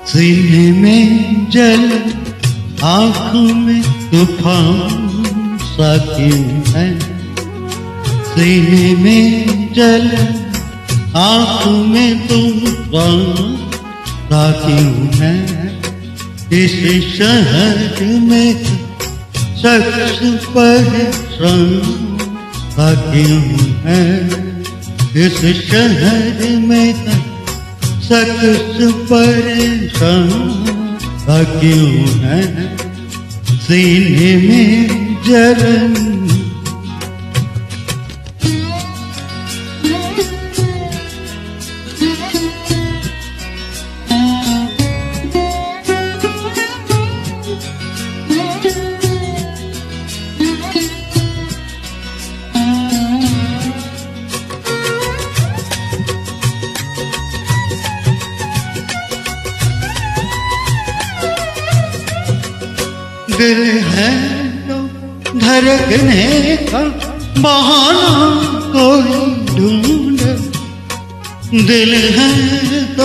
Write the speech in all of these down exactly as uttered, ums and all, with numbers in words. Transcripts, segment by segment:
सीने में जल आँखों में तूफान सा क्यों है। सीने में जल आँखों में तूफान सा क्यों है। इस शहर में शख्स परेशान सा क्यों है। इस शहर में शख्स परेशान सा क्यों है। सीने में जलन दिल है तो धड़कने का बहाना कोई ढूंढ। दिल है तो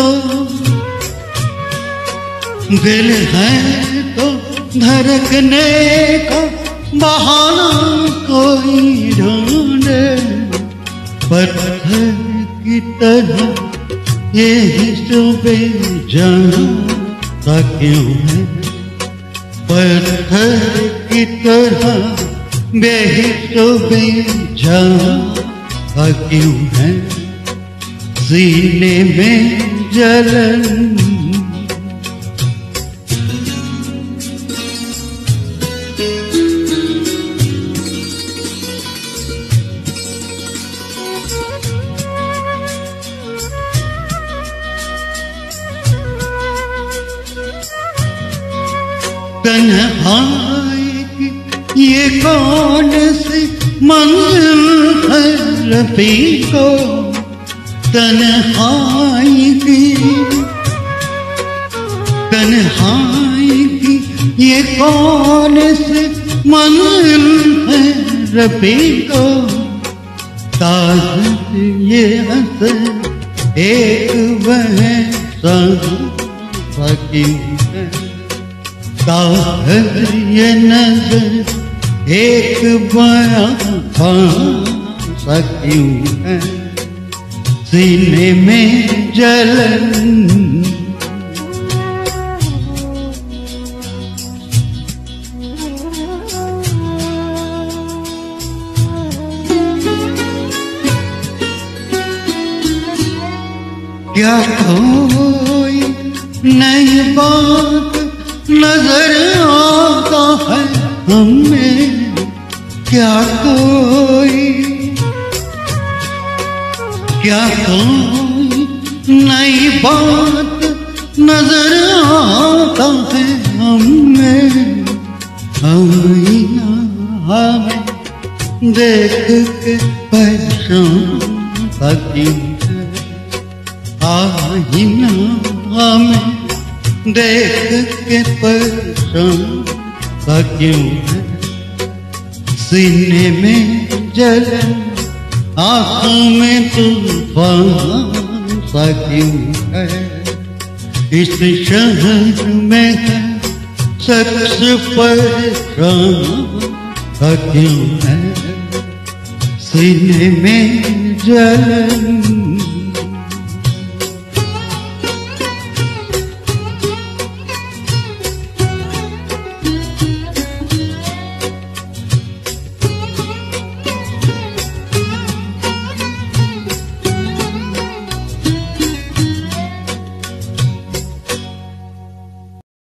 दिल है तो धड़कने का बहाना कोई ढूंढ। पत्थर की तरह ये बेजान सा क्यों है। पत्थर की तरह बेहितो बेजान सा क्यों है। सीने में जलन तन्हाई की ये कौन सी मंजिल है रफीको। तन्हाई की तन्हाई की ये कौन सी मंजिल है रफीको। ताज़ ये हंस एक वह सा क्यों है। ताहर ये नजर एक बयां सा क्यों है। सीने में जलन क्या कोई नई बात नजर आता है हमें। क्या कोई क्या कोई नई बात नजर आता है हमें। आईना हमें देख के परेशान सा क्यों है। आईना हमें देख के परेशान सा क्यों है। सीने में जलन आँखों में तूफान सा क्यों है। इस शहर में है शख्स परेशान सा क्यों है। सीने में जलन